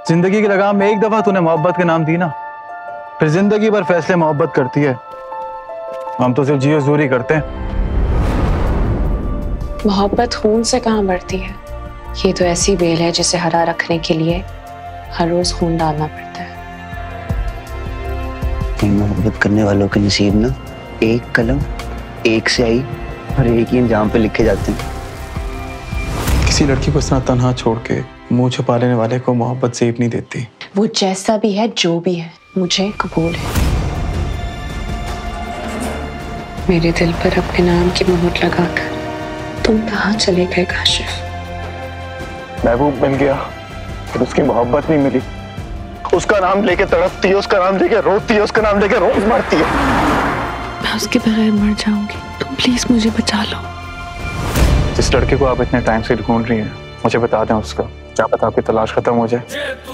जिंदगी की लगाम में एक दफा तूने मोहब्बत के नाम दी ना, फिर जिंदगी भर फैसले मोहब्बत करती है। हम तो सिर्फ जियो दूरी करते हैं। मोहब्बत खून से कहाँ बढ़ती है। ये तो ऐसी बेल है जिसे हरा रखने के लिए हर रोज खून डालना पड़ता है। मोहब्बत करने वालों के नसीब ना एक कलम, एक स्याही और एक ही अंजाम पे लिखे जाते हैं। किसी लड़की को इस तरह तन्हा छोड़ के मुंह छुपा लेने वाले को मोहब्बत सेफ नहीं देती। वो जैसा भी है, जो भी है, मुझे कबूल है। मेरे दिल पर अपने नाम की मोहर लगाकर तुम कहाँ चले गए काशिफ? महबूब मिल गया, फिर उसकी मोहब्बत नहीं मिली। उसका नाम लेके तड़पती है, उसका नाम लेके रोती है, उसका नाम लेके रोज मरती है। मैं उसके बगैर मर जाऊंगी, तुम प्लीज मुझे बचा लो। जिस लड़के को आप इतने टाइम से ढूंढ रही हैं, मुझे बता दें उसका। क्या पता आपकी तलाश खत्म हो जाए।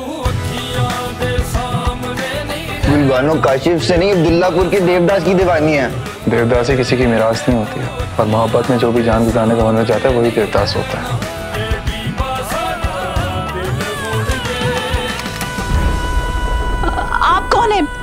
गुलबानो काशिफ से नहीं, अब्दुल्लापुर के देवदास की दीवानी है। देवदास ही किसी की मिरास नहीं होती है, और मोहब्बत में जो भी जान गुजारने का हुनर चाहता है वही देवदास होता है। आप कौन है?